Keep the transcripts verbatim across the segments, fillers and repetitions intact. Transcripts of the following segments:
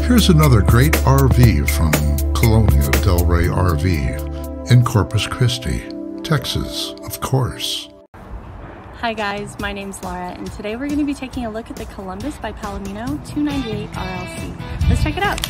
Here's another great R V from Colonia Del Rey R V in Corpus Christi, Texas, of course. Hi guys, my name's Laura, and today we're going to be taking a look at the Columbus by Palomino two ninety-eight R L C. Let's check it out.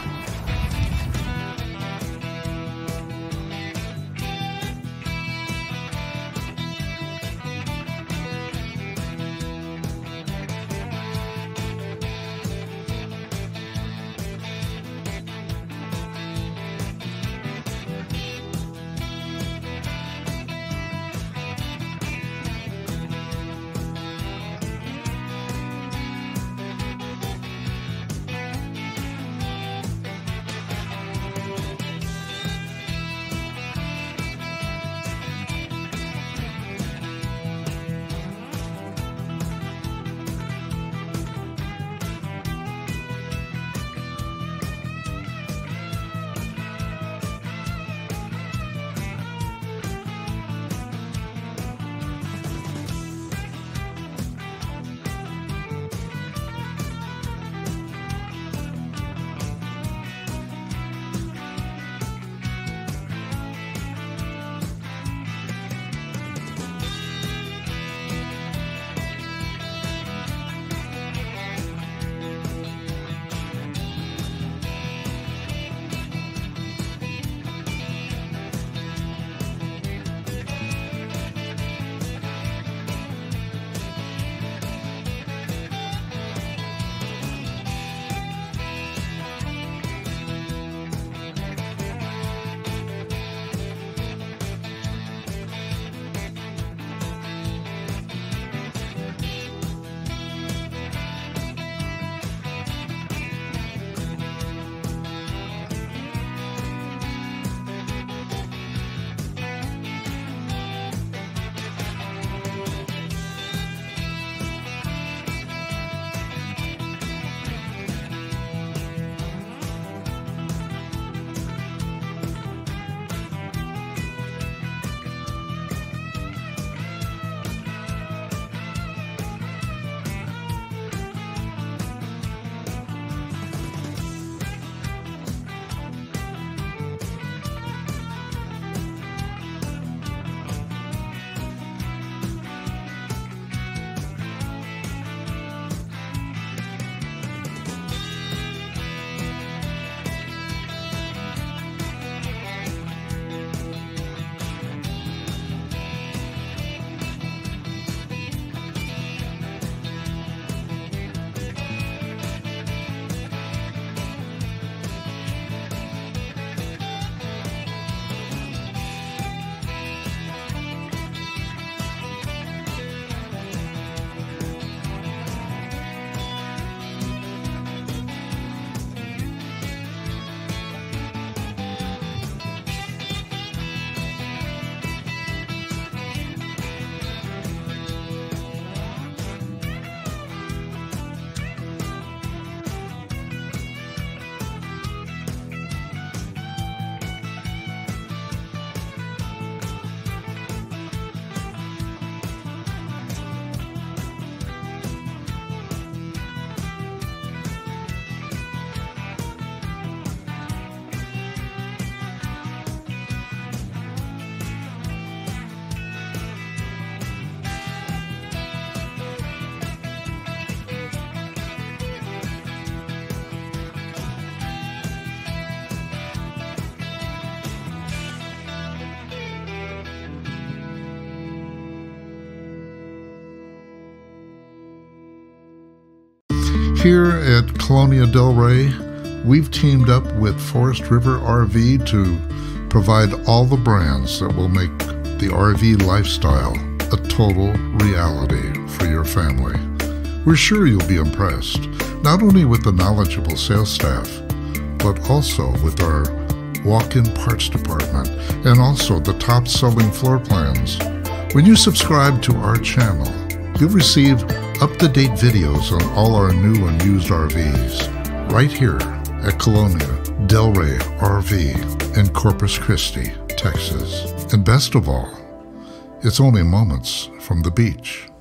Here at Colonia Del Rey, we've teamed up with Forest River R V to provide all the brands that will make the R V lifestyle a total reality for your family. We're sure you'll be impressed, not only with the knowledgeable sales staff, but also with our walk-in parts department and also the top-selling floor plans. When you subscribe to our channel, you'll receive up-to-date videos on all our new and used R Vs right here at Colonia Del Rey R V in Corpus Christi, Texas. And best of all, it's only moments from the beach.